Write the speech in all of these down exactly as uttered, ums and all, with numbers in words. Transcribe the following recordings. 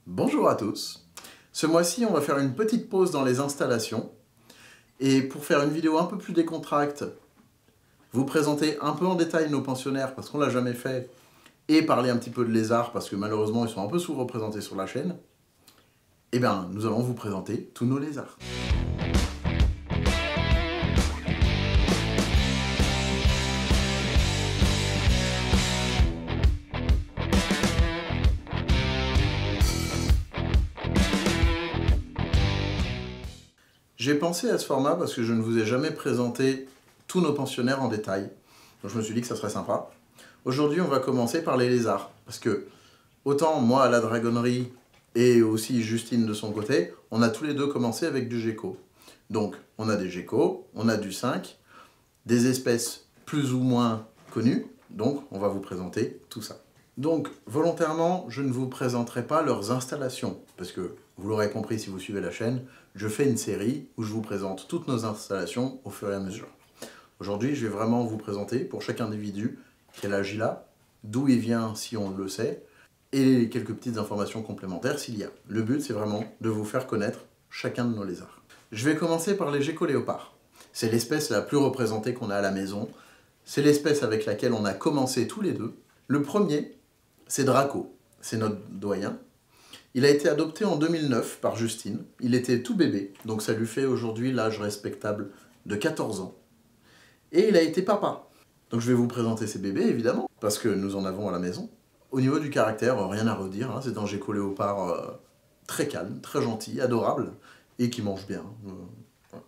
Bonjour à tous. Ce mois-ci, on va faire une petite pause dans les installations. Et pour faire une vidéo un peu plus décontracte, vous présenter un peu en détail nos pensionnaires, parce qu'on ne l'a jamais fait, et parler un petit peu de lézards, parce que malheureusement, ils sont un peu sous-représentés sur la chaîne, eh bien, nous allons vous présenter tous nos lézards. J'ai pensé à ce format parce que je ne vous ai jamais présenté tous nos pensionnaires en détail. Donc je me suis dit que ça serait sympa. Aujourd'hui, on va commencer par les lézards. Parce que, autant moi à la dragonnerie et aussi Justine de son côté, on a tous les deux commencé avec du gecko. Donc, on a des geckos, on a du cinq, des espèces plus ou moins connues. Donc, on va vous présenter tout ça. Donc, volontairement, je ne vous présenterai pas leurs installations, parce que, vous l'aurez compris si vous suivez la chaîne, je fais une série où je vous présente toutes nos installations au fur et à mesure. Aujourd'hui, je vais vraiment vous présenter, pour chaque individu, quel âge il a, d'où il vient si on le sait, et quelques petites informations complémentaires s'il y a. Le but, c'est vraiment de vous faire connaître chacun de nos lézards. Je vais commencer par les geckos léopards. C'est l'espèce la plus représentée qu'on a à la maison. C'est l'espèce avec laquelle on a commencé tous les deux. Le premier, c'est Draco, c'est notre doyen. Il a été adopté en deux mille neuf par Justine. Il était tout bébé, donc ça lui fait aujourd'hui l'âge respectable de quatorze ans. Et il a été papa. Donc je vais vous présenter ces bébés, évidemment, parce que nous en avons à la maison. Au niveau du caractère, rien à redire, hein, c'est un gecko léopard euh, très calme, très gentil, adorable, et qui mange bien. Euh, voilà.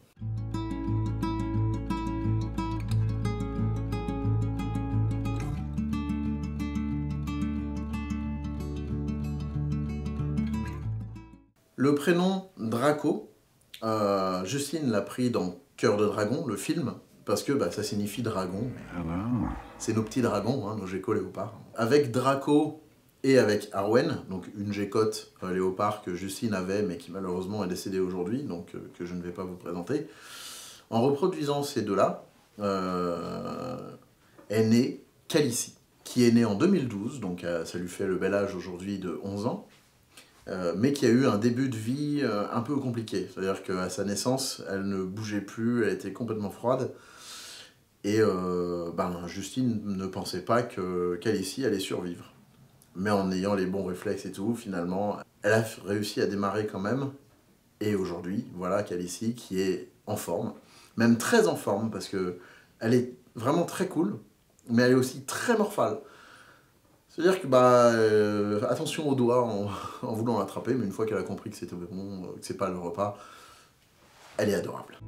Le prénom Draco, euh, Justine l'a pris dans Cœur de Dragon, le film, parce que bah, ça signifie dragon. Wow. C'est nos petits dragons, hein, nos geckos léopards. Avec Draco et avec Arwen, donc une geckotte euh, léopard que Justine avait, mais qui malheureusement est décédée aujourd'hui, donc euh, que je ne vais pas vous présenter. En reproduisant ces deux-là, euh, est née Calici, qui est née en deux mille douze, donc euh, ça lui fait le bel âge aujourd'hui de onze ans. Euh, mais qui a eu un début de vie euh, un peu compliqué. C'est-à-dire qu'à sa naissance, elle ne bougeait plus, elle était complètement froide. Et euh, ben, Justine ne pensait pas que Calici allait survivre. Mais en ayant les bons réflexes et tout, finalement, elle a réussi à démarrer quand même. Et aujourd'hui, voilà Calici qui est en forme, même très en forme, parce que elle est vraiment très cool, mais elle est aussi très morphale. C'est-à-dire que, bah, euh, attention aux doigts en, en voulant l'attraper, mais une fois qu'elle a compris que c'était bon, que c'est pas le repas, elle est adorable.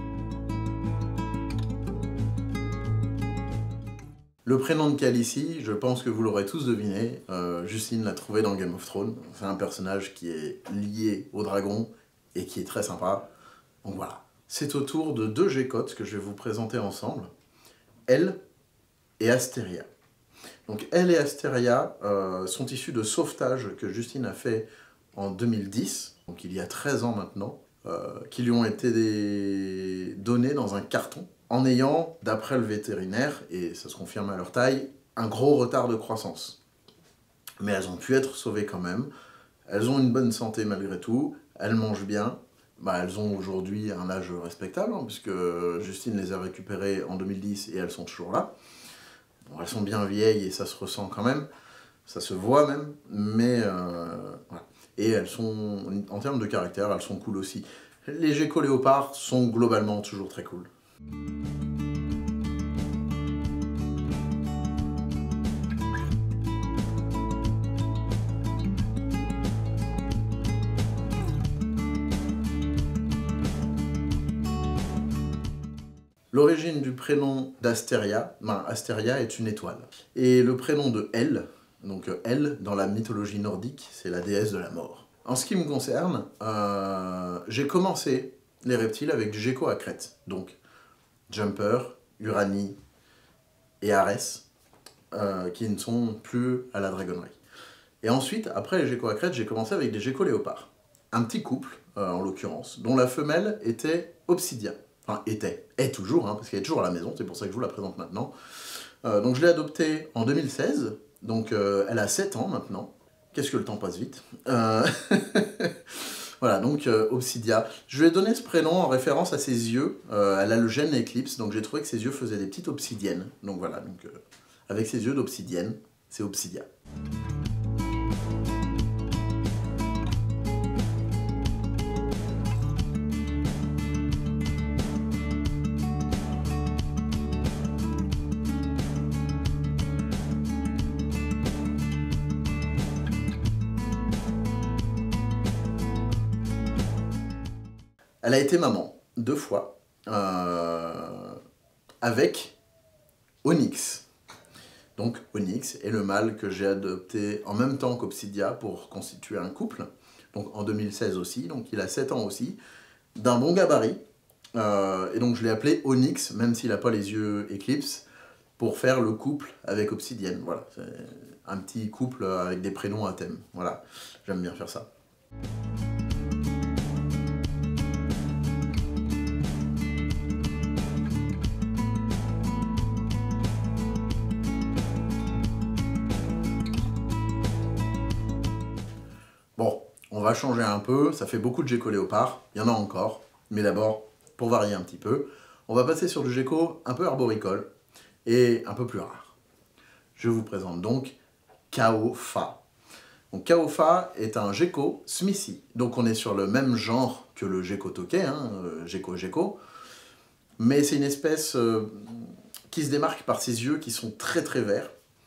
Le prénom de Calici, je pense que vous l'aurez tous deviné, euh, Justine l'a trouvé dans Game of Thrones. C'est un personnage qui est lié au dragon et qui est très sympa. Donc voilà. C'est au tour de deux geckottes que je vais vous présenter ensemble, elle et Astéria. Donc elle et Astéria euh, sont issus de sauvetages que Justine a fait en deux mille dix, donc il y a treize ans maintenant, euh, qui lui ont été des... donnés dans un carton, en ayant, d'après le vétérinaire, et ça se confirme à leur taille, un gros retard de croissance. Mais elles ont pu être sauvées quand même, elles ont une bonne santé malgré tout, elles mangent bien, bah, elles ont aujourd'hui un âge respectable, hein, puisque Justine les a récupérées en deux mille dix et elles sont toujours là. Bon, elles sont bien vieilles et ça se ressent quand même, ça se voit même, mais euh, voilà. Et elles sont, en termes de caractère, elles sont cool aussi. Les geckos léopards sont globalement toujours très cool. L'origine du prénom d'Astéria, ben, Astéria est une étoile. Et le prénom de Elle, donc Elle, dans la mythologie nordique, c'est la déesse de la mort. En ce qui me concerne, euh, j'ai commencé les reptiles avec du gecko à crête. Donc Jumper, Uranie et Arès, euh, qui ne sont plus à la dragonnerie. Et ensuite, après les geckos à crête, j'ai commencé avec des geckos léopards. Un petit couple, euh, en l'occurrence, dont la femelle était Obsidia. Enfin, était, est toujours, hein, parce qu'elle est toujours à la maison, c'est pour ça que je vous la présente maintenant. Euh, donc je l'ai adoptée en deux mille seize, donc euh, elle a sept ans maintenant. Qu'est-ce que le temps passe vite. Euh... Voilà, donc euh, Obsidia. Je lui ai donné ce prénom en référence à ses yeux. Euh, elle a le gène Eclipse, donc j'ai trouvé que ses yeux faisaient des petites obsidiennes. Donc voilà, donc, euh, avec ses yeux d'obsidienne, c'est Obsidia. Elle a été maman, deux fois, euh, avec Onyx. Donc Onyx est le mâle que j'ai adopté en même temps qu'Obsidia pour constituer un couple, donc en deux mille seize aussi, donc il a sept ans aussi, d'un bon gabarit, euh, et donc je l'ai appelé Onyx, même s'il n'a pas les yeux Eclipse, pour faire le couple avec Obsidienne. Voilà, c'est un petit couple avec des prénoms à thème, voilà, j'aime bien faire ça. Bon, on va changer un peu, ça fait beaucoup de gecko léopard, il y en a encore, mais d'abord, pour varier un petit peu, on va passer sur du gecko un peu arboricole et un peu plus rare. Je vous présente donc Kaofa. Donc Kaofa est un gecko Smithy, donc on est sur le même genre que le gecko tokay, hein, euh, gecko gecko, mais c'est une espèce euh, qui se démarque par ses yeux qui sont très très verts,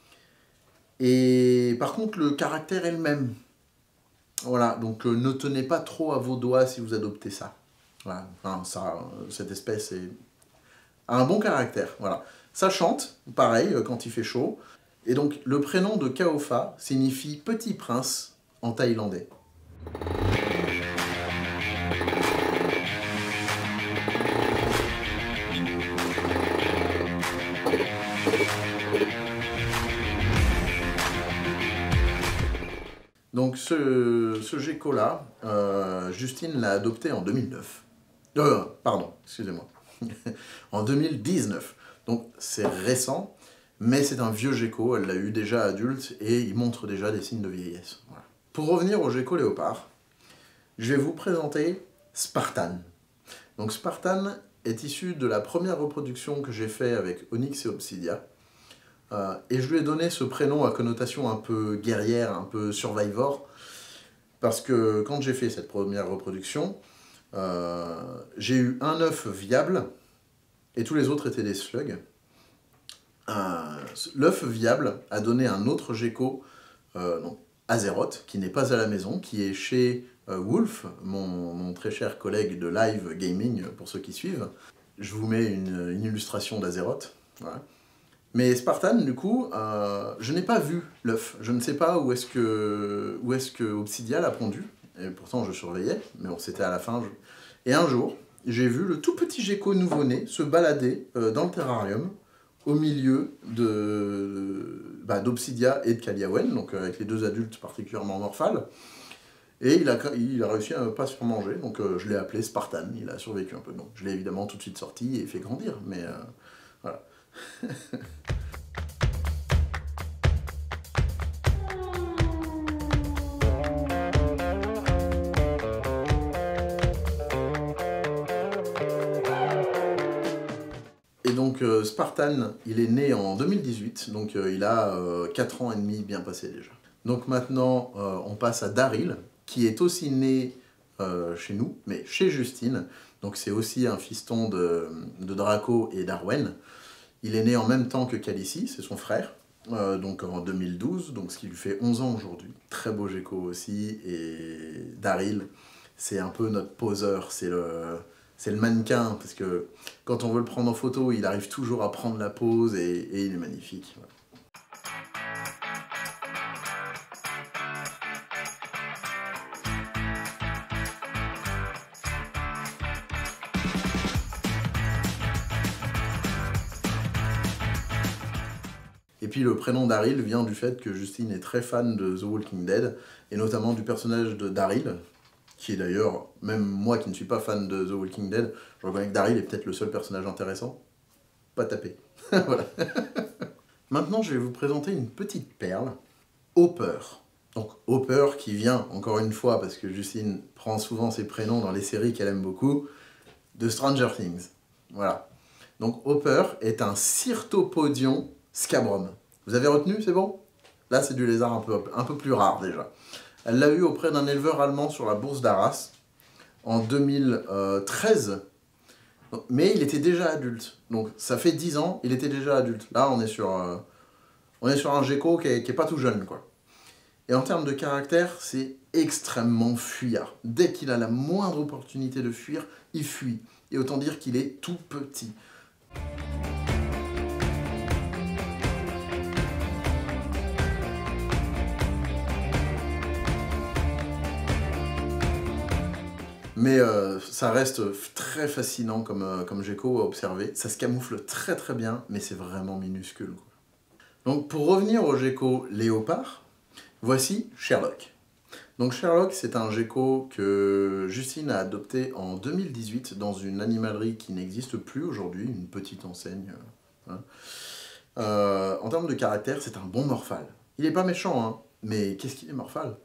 et par contre le caractère est le même. Voilà, donc euh, ne tenez pas trop à vos doigts si vous adoptez ça. Voilà, enfin, ça, euh, cette espèce est... a un bon caractère, voilà. Ça chante, pareil, euh, quand il fait chaud. Et donc, le prénom de Kaofa signifie « petit prince » en thaïlandais. Donc ce, ce gecko-là, euh, Justine l'a adopté en deux mille neuf. Euh, pardon, excusez-moi. En deux mille dix-neuf. Donc c'est récent, mais c'est un vieux gecko, elle l'a eu déjà adulte, et il montre déjà des signes de vieillesse. Voilà. Pour revenir au gecko léopard, je vais vous présenter Spartan. Donc Spartan est issu de la première reproduction que j'ai fait avec Onyx et Obsidia. Euh, et je lui ai donné ce prénom à connotation un peu guerrière, un peu survivor, parce que quand j'ai fait cette première reproduction, euh, j'ai eu un œuf viable, et tous les autres étaient des slugs. Euh, L'œuf viable a donné un autre gecko, euh, donc Azeroth, qui n'est pas à la maison, qui est chez euh, Wolf, mon, mon très cher collègue de live gaming, pour ceux qui suivent. Je vous mets une, une illustration d'Azeroth, voilà. Mais Spartan, du coup, euh, je n'ai pas vu l'œuf. Je ne sais pas où est-ce que, où est-ce que Obsidia l'a pondu. Et pourtant, je surveillais, mais bon, c'était à la fin. Je... Et un jour, j'ai vu le tout petit gecko nouveau-né se balader euh, dans le terrarium, au milieu de, bah, d'Obsidia et de Kaliawen, donc euh, avec les deux adultes particulièrement morphales. Et il a, il a réussi à ne pas se faire manger, donc euh, je l'ai appelé Spartan. Il a survécu un peu. Donc je l'ai évidemment tout de suite sorti et fait grandir, mais euh, voilà. Et donc euh, Spartan, il est né en deux mille dix-huit, donc euh, il a euh, quatre ans et demi bien passé déjà. Donc maintenant, euh, on passe à Daryl, qui est aussi né euh, chez nous, mais chez Justine. Donc c'est aussi un fiston de, de Draco et d'Arwen. Il est né en même temps que Khaleesi, c'est son frère, euh, donc en deux mille douze, donc ce qui lui fait onze ans aujourd'hui. Très beau gecko aussi, et Daryl, c'est un peu notre poseur, c'est le, c'est le mannequin, parce que quand on veut le prendre en photo, il arrive toujours à prendre la pose, et, et il est magnifique. Voilà. Et puis le prénom Daryl vient du fait que Justine est très fan de The Walking Dead, et notamment du personnage de Daryl, qui est d'ailleurs, même moi qui ne suis pas fan de The Walking Dead, je reconnais que Daryl est peut-être le seul personnage intéressant. Pas tapé. Voilà. Maintenant, je vais vous présenter une petite perle, Hopper. Donc Hopper qui vient, encore une fois, parce que Justine prend souvent ses prénoms dans les séries qu'elle aime beaucoup, de Stranger Things. Voilà. Donc Hopper est un Cyrtopodion scabrum. Vous avez retenu, c'est bon? Là c'est du lézard un peu, un peu plus rare déjà. Elle l'a eu auprès d'un éleveur allemand sur la bourse d'Arras en deux mille treize. Mais il était déjà adulte. Donc ça fait dix ans, il était déjà adulte. Là on est sur, euh, on est sur un gecko qui est, qui est pas tout jeune, quoi. Et en termes de caractère, c'est extrêmement fuyard. Dès qu'il a la moindre opportunité de fuir, il fuit. Et autant dire qu'il est tout petit. Mais euh, ça reste très fascinant comme, euh, comme gecko à observer. Ça se camoufle très très bien, mais c'est vraiment minuscule, quoi. Donc pour revenir au gecko léopard, voici Sherlock. Donc Sherlock, c'est un gecko que Justine a adopté en deux mille dix-huit dans une animalerie qui n'existe plus aujourd'hui, une petite enseigne. Hein. Euh, en termes de caractère, c'est un bon morphale. Il est pas méchant, hein, mais qu'est-ce qu'il est morphale?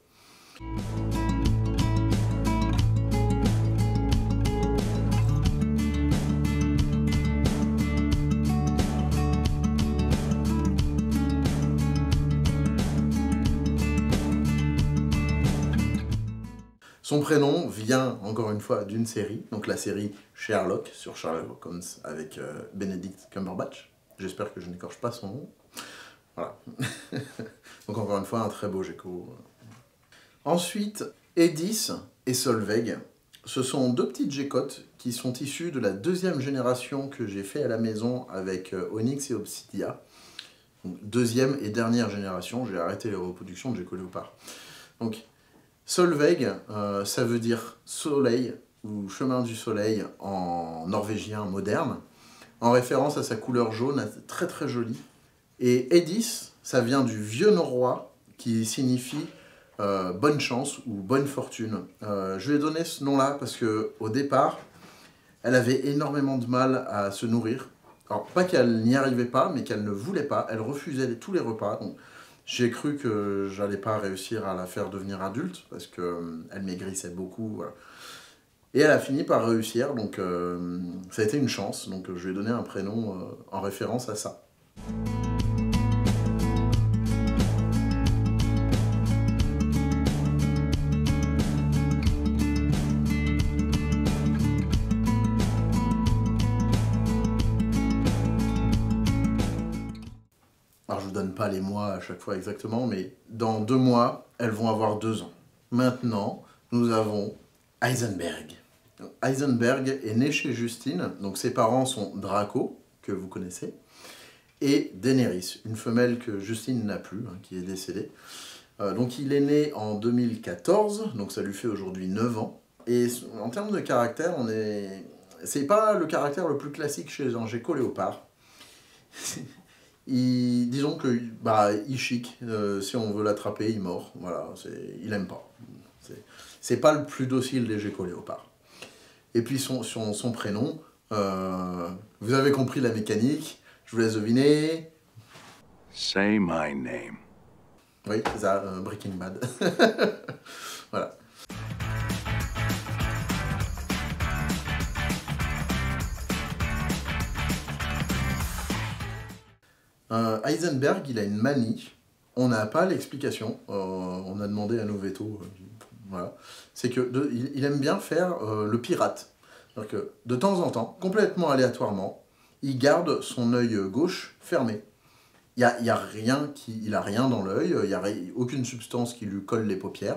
Son prénom vient, encore une fois, d'une série, donc la série Sherlock, sur Sherlock Holmes, avec euh, Benedict Cumberbatch. J'espère que je n'écorche pas son nom. Voilà. Donc encore une fois, un très beau gecko. Ensuite, Edis et Solveig. Ce sont deux petites geckottes qui sont issues de la deuxième génération que j'ai fait à la maison avec euh, Onyx et Obsidia. Donc, deuxième et dernière génération, j'ai arrêté les reproductions de gecko léopard. Donc, Solveig, euh, ça veut dire soleil ou chemin du soleil en norvégien moderne, en référence à sa couleur jaune, très très jolie. Et Edis, ça vient du vieux norrois qui signifie euh, bonne chance ou bonne fortune. Euh, je lui ai donné ce nom-là parce qu'au départ, elle avait énormément de mal à se nourrir. Alors, pas qu'elle n'y arrivait pas, mais qu'elle ne voulait pas. Elle refusait tous les repas. Donc, j'ai cru que j'allais pas réussir à la faire devenir adulte, parce qu'elle euh, maigrissait beaucoup. Voilà. Et elle a fini par réussir, donc euh, ça a été une chance. Donc je lui ai donné un prénom euh, en référence à ça. Alors je ne vous donne pas les mois à chaque fois exactement, mais dans deux mois, elles vont avoir deux ans. Maintenant, nous avons Heisenberg. Donc, Heisenberg est né chez Justine, donc ses parents sont Draco, que vous connaissez, et Daenerys, une femelle que Justine n'a plus, hein, qui est décédée. Euh, donc il est né en deux mille quatorze, donc ça lui fait aujourd'hui neuf ans. Et en termes de caractère, on est... c'est pas le caractère le plus classique chez un gecko léopard. Il, disons que bah, il chic, euh, si on veut l'attraper, il mord, voilà, il aime pas. C'est pas le plus docile des geckos léopards. Et puis son, son, son prénom, euh, vous avez compris la mécanique, je vous laisse deviner. Say my name. Oui, c'est ça, euh, Breaking Bad. Voilà. Euh, Heisenberg, il a une manie, on n'a pas l'explication, euh, on a demandé à nos vétos, euh, voilà. C'est que de, il, il aime bien faire euh, le pirate. C'est-à-dire que de temps en temps, complètement aléatoirement, il garde son œil gauche fermé. Il n'y a, y a rien qui, il a rien dans l'œil, il n'y a aucune substance qui lui colle les paupières.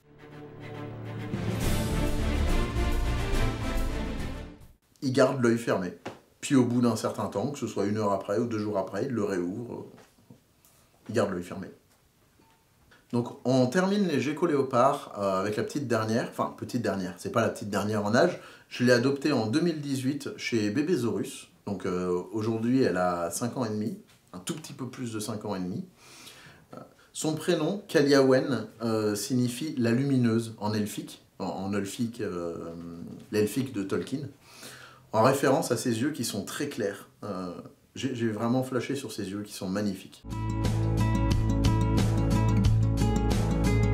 Il garde l'œil fermé. Puis au bout d'un certain temps, que ce soit une heure après ou deux jours après, il le réouvre, il garde l'œil fermé. Donc on termine les geckos léopards euh, avec la petite dernière, enfin petite dernière, c'est pas la petite dernière en âge, je l'ai adoptée en deux mille dix-huit chez Bébésaurus, donc euh, aujourd'hui elle a cinq ans et demi, un tout petit peu plus de cinq ans et demi. Son prénom, Kaliawen, euh, signifie la lumineuse en elfique, en, en elfique, euh, l'elfique de Tolkien, en référence à ses yeux qui sont très clairs. Euh, j'ai vraiment flashé sur ses yeux qui sont magnifiques.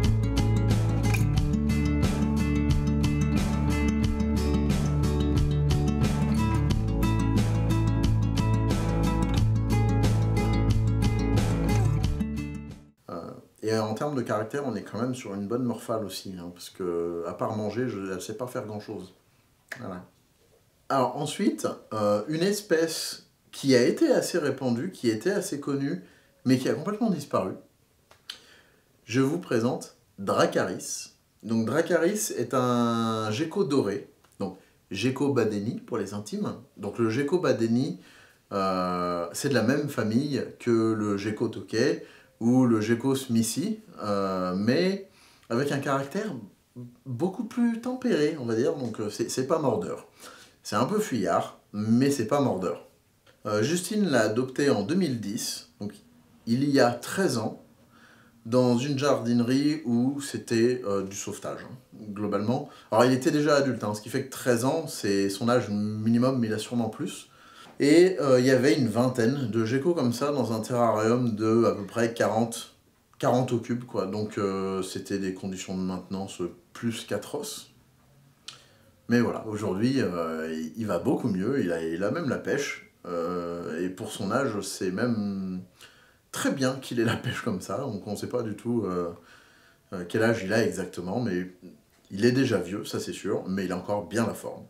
Et en termes de caractère, on est quand même sur une bonne morphale aussi, hein, parce que à part manger, je, elle ne sait pas faire grand-chose. Voilà. Alors ensuite, euh, une espèce qui a été assez répandue, qui était assez connue, mais qui a complètement disparu. Je vous présente Dracarys. Donc Dracarys est un gecko doré, donc Gecko badeni pour les intimes. Donc le gecko badeni, euh, c'est de la même famille que le gecko tokay ou le gecko smithy, euh, mais avec un caractère beaucoup plus tempéré, on va dire. Donc c'est pas mordeur. C'est un peu fuyard, mais c'est pas mordeur. Euh, Justine l'a adopté en deux mille dix, donc il y a treize ans, dans une jardinerie où c'était euh, du sauvetage, hein, globalement. Alors il était déjà adulte, hein, ce qui fait que treize ans, c'est son âge minimum, mais il a sûrement plus. Et euh, il y avait une vingtaine de geckos comme ça dans un terrarium de à peu près quarante, quarante au cube, quoi. Donc euh, c'était des conditions de maintenance plus qu'atroces. Mais voilà, aujourd'hui, euh, il va beaucoup mieux, il a, il a même la pêche. Euh, et pour son âge, c'est même très bien qu'il ait la pêche comme ça. Donc on ne sait pas du tout euh, euh, quel âge il a exactement, mais il est déjà vieux, ça c'est sûr, mais il a encore bien la forme.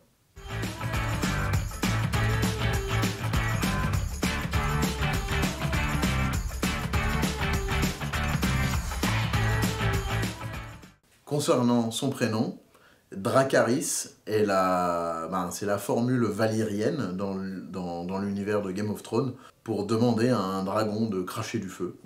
Concernant son prénom, Dracarys est la, ben, c'est la formule valyrienne dans, dans, dans l'univers de Game of Thrones pour demander à un dragon de cracher du feu.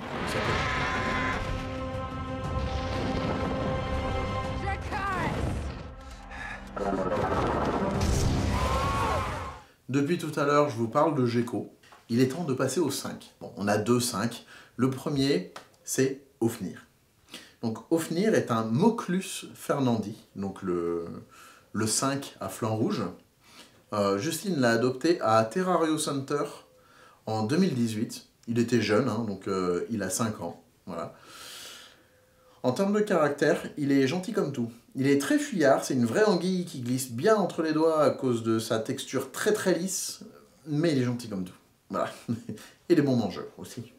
Depuis tout à l'heure, je vous parle de gecko. Il est temps de passer au cinq. Bon, on a deux cinq. Le premier, c'est Ofnir. Donc Ofnir est un Moclus fernandi, donc le, le cinq à flanc rouge. Euh, Justine l'a adopté à Terrario Center en deux mille dix-huit. Il était jeune, hein, donc euh, il a cinq ans. Voilà. En termes de caractère, il est gentil comme tout. Il est très fuyard, c'est une vraie anguille qui glisse bien entre les doigts à cause de sa texture très très lisse, mais il est gentil comme tout. Voilà. Et il est bon mangeur aussi.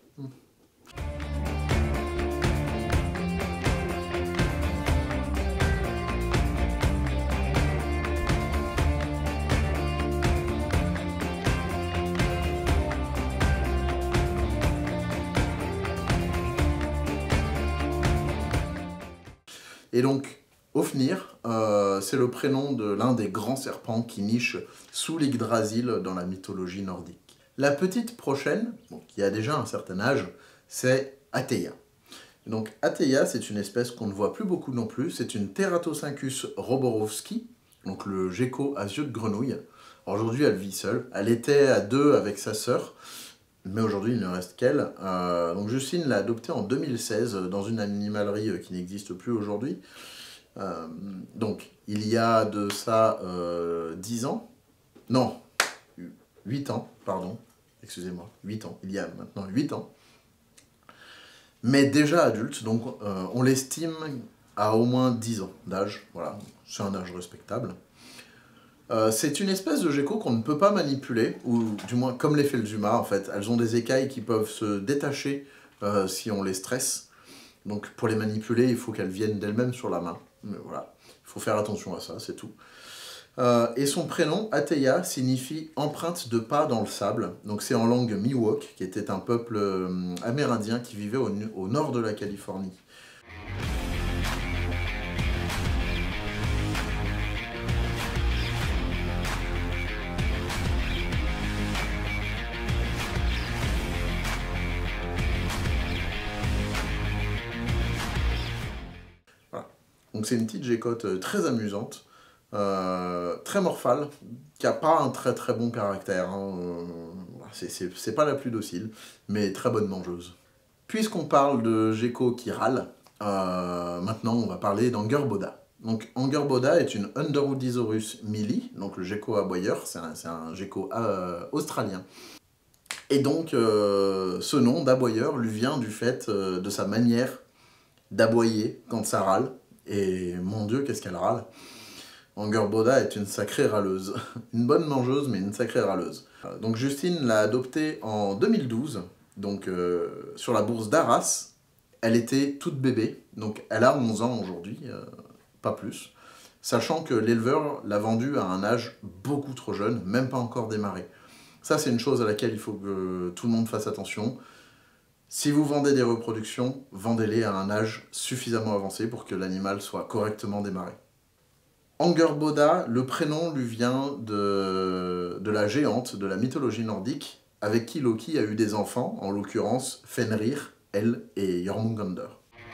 Et donc, Ofnir, euh, c'est le prénom de l'un des grands serpents qui nichent sous l'Yggdrasil dans la mythologie nordique. La petite prochaine, bon, qui a déjà un certain âge, c'est Ateia. Donc Ateia, c'est une espèce qu'on ne voit plus beaucoup non plus, c'est une Teratoscincus roborowski, donc le gecko à yeux de grenouille. Aujourd'hui, elle vit seule, elle était à deux avec sa sœur, mais aujourd'hui, il ne reste qu'elle. Euh, donc Justine l'a adoptée en deux mille seize dans une animalerie qui n'existe plus aujourd'hui. Euh, donc, il y a de ça euh, dix ans. Non, huit ans, pardon. Excusez-moi, huit ans. Il y a maintenant huit ans. Mais déjà adulte, donc euh, on l'estime à au moins dix ans d'âge. Voilà, c'est un âge respectable. Euh, c'est une espèce de gecko qu'on ne peut pas manipuler, ou du moins comme les Felzuma en fait. Elles ont des écailles qui peuvent se détacher euh, si on les stresse. Donc pour les manipuler, il faut qu'elles viennent d'elles-mêmes sur la main. Mais voilà, il faut faire attention à ça, c'est tout. Euh, et son prénom, Ateia, signifie empreinte de pas dans le sable. Donc c'est en langue Miwok, qui était un peuple euh, amérindien qui vivait au, au nord de la Californie. Donc c'est une petite gécotte très amusante, euh, très morphale, qui n'a pas un très très bon caractère. Hein. Euh, c'est pas la plus docile, mais très bonne mangeuse. Puisqu'on parle de gecko qui râle, euh, maintenant on va parler d'Angerboda. Donc Angerboda est une Underwoodisaurus mili, donc le gecko aboyeur, c'est un, un gecko euh, australien. Et donc euh, ce nom d'aboyeur lui vient du fait euh, de sa manière d'aboyer quand ça râle. Et mon Dieu, qu'est-ce qu'elle râle. Angerboda est une sacrée râleuse. Une bonne mangeuse, mais une sacrée râleuse. Donc Justine l'a adoptée en deux mille douze, donc euh, sur la bourse d'Arras. elle était toute bébé, donc elle a onze ans aujourd'hui, euh, pas plus, sachant que l'éleveur l'a vendue à un âge beaucoup trop jeune, même pas encore démarré. Ça, c'est une chose à laquelle il faut que tout le monde fasse attention. Si vous vendez des reproductions, vendez-les à un âge suffisamment avancé pour que l'animal soit correctement démarré. Angerboda, le prénom lui vient de, de la géante de la mythologie nordique, avec qui Loki a eu des enfants, en l'occurrence Fenrir, elle et Jormungandr.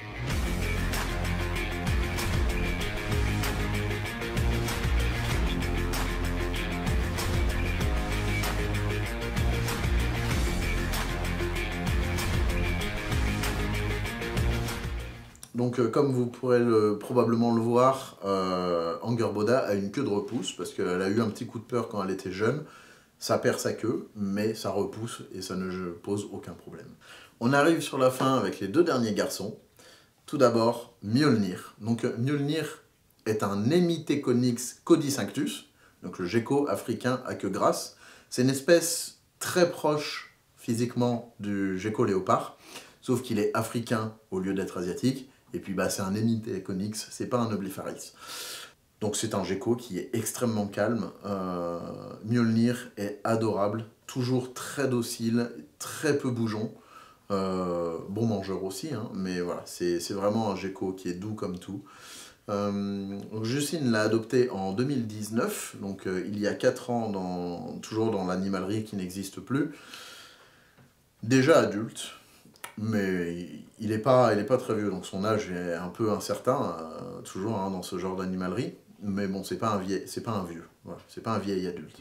Donc, euh, comme vous pourrez le, probablement le voir, euh, Angerboda a une queue de repousse, parce qu'elle a eu un petit coup de peur quand elle était jeune. Ça perd sa queue, mais ça repousse et ça ne pose aucun problème. On arrive sur la fin avec les deux derniers garçons. Tout d'abord, Mjolnir. Donc, Mjolnir est un Hemiteconix codicinctus, donc le gecko africain à queue grasse. C'est une espèce très proche physiquement du gecko léopard, sauf qu'il est africain au lieu d'être asiatique. Et puis bah, c'est un Hemiteconix, c'est pas un Oblipharis. Donc c'est un gecko qui est extrêmement calme. Euh, Mjolnir est adorable, toujours très docile, très peu bougeon. Euh, bon mangeur aussi, hein, mais voilà, c'est vraiment un gecko qui est doux comme tout. Euh, Justine l'a adopté en deux mille dix-neuf, donc euh, il y a quatre ans, dans, toujours dans l'animalerie qui n'existe plus. Déjà adulte. Mais il n'est pas, il est pas très vieux, donc son âge est un peu incertain, euh, toujours hein, dans ce genre d'animalerie. Mais bon, c'est pas un vieil, c'est pas un vieux, voilà, c'est pas un vieil adulte.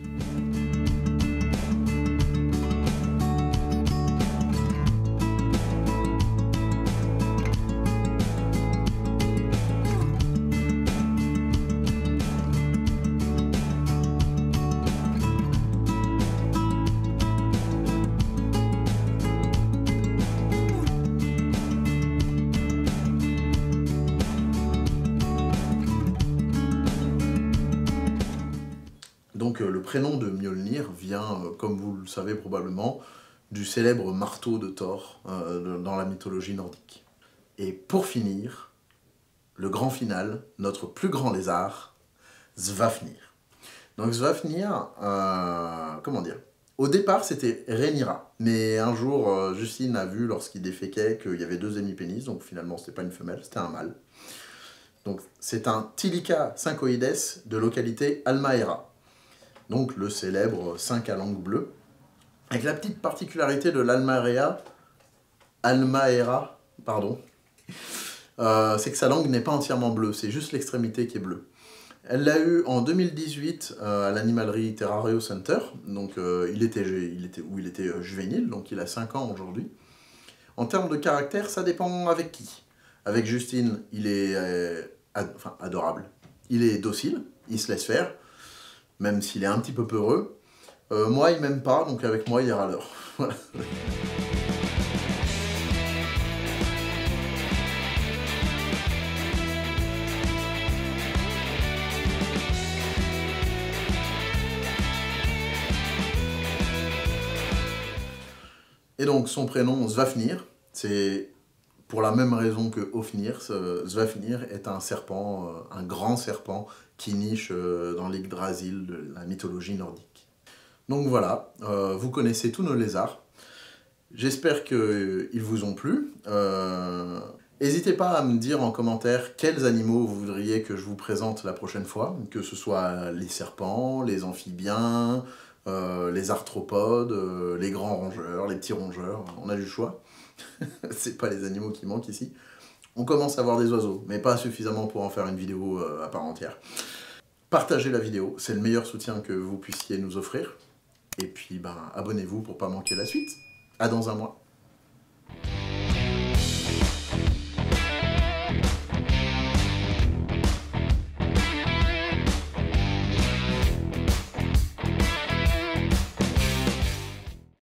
Donc euh, le prénom de Mjolnir vient, euh, comme vous le savez probablement, du célèbre marteau de Thor euh, dans la mythologie nordique. Et pour finir, le grand final, notre plus grand lézard, Svafnir. Donc Svafnir, euh, comment dire, au départ c'était Rhaenyra, mais un jour euh, Justine a vu lorsqu'il déféquait qu'il y avait deux hémipénis, donc finalement c'était pas une femelle, c'était un mâle. Donc c'est un Tilica syncoides de localité Almaera. Donc le célèbre cinq à langue bleue, avec la petite particularité de l'Almaera, Almaera, pardon, euh, c'est que sa langue n'est pas entièrement bleue, c'est juste l'extrémité qui est bleue. Elle l'a eu en deux mille dix-huit euh, à l'animalerie Terrario Center, donc euh, il était, il était, où il était euh, juvénile, donc il a cinq ans aujourd'hui. En termes de caractère, ça dépend avec qui. Avec Justine, il est euh, ad, enfin, adorable, il est docile, il se laisse faire, même s'il est un petit peu peureux. Euh, moi, il m'aime pas, donc avec moi, il est râleur. Voilà. Et donc, son prénom, Svafnir, c'est pour la même raison que Ofnir. Svafnir est un serpent, un grand serpent, qui niche dans l'Yggdrasil de la mythologie nordique. Donc voilà, euh, vous connaissez tous nos lézards. J'espère qu'ils vous ont plu. Euh, N'hésitez pas à me dire en commentaire quels animaux vous voudriez que je vous présente la prochaine fois, que ce soit les serpents, les amphibiens, euh, les arthropodes, euh, les grands rongeurs, les petits rongeurs, on a du choix. C'est pas les animaux qui manquent ici. On commence à voir des oiseaux, mais pas suffisamment pour en faire une vidéo euh, à part entière. Partagez la vidéo, c'est le meilleur soutien que vous puissiez nous offrir. Et puis, ben, abonnez-vous pour pas manquer la suite. À dans un mois.